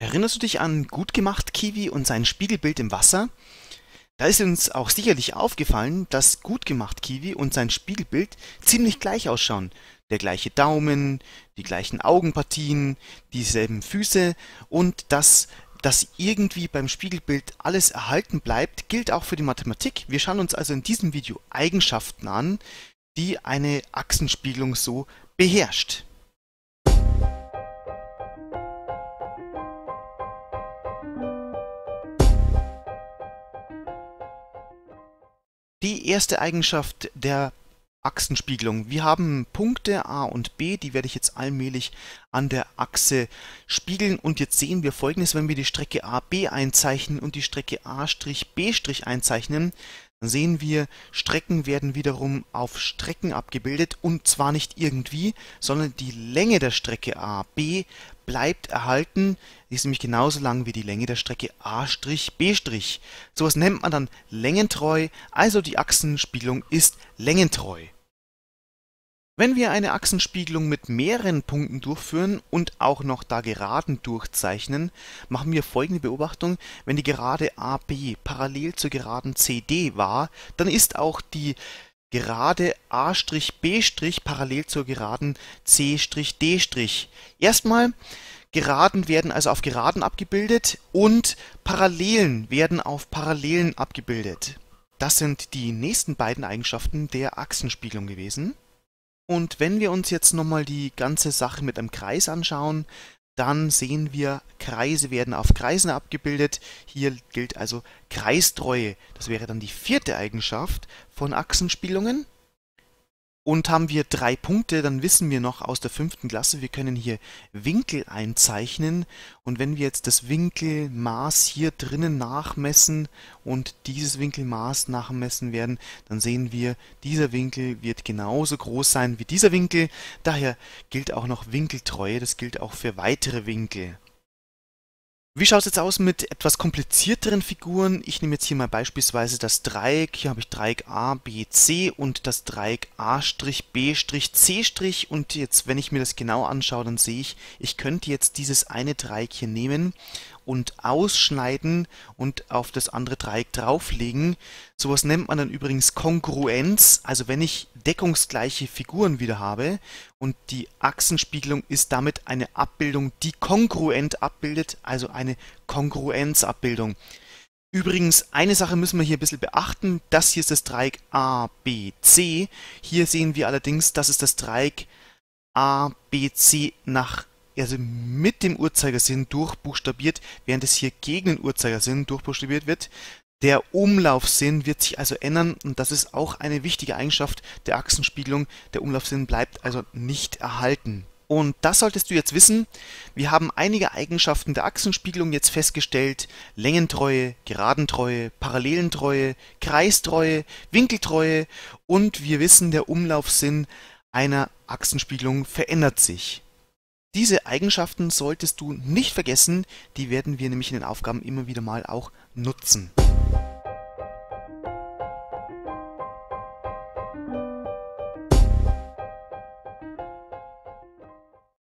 Erinnerst du dich an Gutgemacht Kiwi und sein Spiegelbild im Wasser? Da ist uns auch sicherlich aufgefallen, dass Gutgemacht Kiwi und sein Spiegelbild ziemlich gleich ausschauen. Der gleiche Daumen, die gleichen Augenpartien, dieselben Füße und dass irgendwie beim Spiegelbild alles erhalten bleibt, gilt auch für die Mathematik. Wir schauen uns also in diesem Video Eigenschaften an, die eine Achsenspiegelung so beherrscht. Die erste Eigenschaft der Achsenspiegelung. Wir haben Punkte A und B, die werde ich jetzt allmählich an der Achse spiegeln. Und jetzt sehen wir Folgendes: Wenn wir die Strecke AB einzeichnen und die Strecke A'B' einzeichnen, dann sehen wir, Strecken werden wiederum auf Strecken abgebildet, und zwar nicht irgendwie, sondern die Länge der Strecke AB bleibt erhalten. Die ist nämlich genauso lang wie die Länge der Strecke A'B'. Sowas nennt man dann längentreu, also die Achsenspiegelung ist längentreu. Wenn wir eine Achsenspiegelung mit mehreren Punkten durchführen und auch noch da Geraden durchzeichnen, machen wir folgende Beobachtung: Wenn die Gerade AB parallel zur Geraden CD war, dann ist auch die Gerade A'B' parallel zur Geraden C'D'. Erstmal, Geraden werden also auf Geraden abgebildet und Parallelen werden auf Parallelen abgebildet. Das sind die nächsten beiden Eigenschaften der Achsenspiegelung gewesen. Und wenn wir uns jetzt nochmal die ganze Sache mit einem Kreis anschauen, dann sehen wir, Kreise werden auf Kreisen abgebildet. Hier gilt also Kreistreue. Das wäre dann die vierte Eigenschaft von Achsenspiegelungen. Und haben wir 3 Punkte, dann wissen wir noch aus der 5. Klasse, wir können hier Winkel einzeichnen. Und wenn wir jetzt das Winkelmaß hier drinnen nachmessen und dieses Winkelmaß nachmessen werden, dann sehen wir, dieser Winkel wird genauso groß sein wie dieser Winkel. Daher gilt auch noch Winkeltreue, das gilt auch für weitere Winkel. Wie schaut es jetzt aus mit etwas komplizierteren Figuren? Ich nehme jetzt hier mal beispielsweise das Dreieck. Hier habe ich Dreieck ABC und das Dreieck A'B', C'. Und jetzt, wenn ich mir das genau anschaue, dann sehe ich, ich könnte jetzt dieses eine Dreieck hier nehmen und ausschneiden und auf das andere Dreieck drauflegen. Sowas nennt man dann übrigens Kongruenz, also wenn ich deckungsgleiche Figuren wieder habe, und die Achsenspiegelung ist damit eine Abbildung, die kongruent abbildet, also eine Kongruenzabbildung. Übrigens, eine Sache müssen wir hier ein bisschen beachten. Das hier ist das Dreieck ABC. Hier sehen wir allerdings, das ist das Dreieck ABC also mit dem Uhrzeigersinn durchbuchstabiert, während es hier gegen den Uhrzeigersinn durchbuchstabiert wird. Der Umlaufsinn wird sich also ändern, und das ist auch eine wichtige Eigenschaft der Achsenspiegelung. Der Umlaufsinn bleibt also nicht erhalten. Und das solltest du jetzt wissen. Wir haben einige Eigenschaften der Achsenspiegelung jetzt festgestellt: Längentreue, Geradentreue, Parallelentreue, Kreistreue, Winkeltreue, und wir wissen, der Umlaufsinn einer Achsenspiegelung verändert sich. Diese Eigenschaften solltest du nicht vergessen, die werden wir nämlich in den Aufgaben immer wieder mal auch nutzen.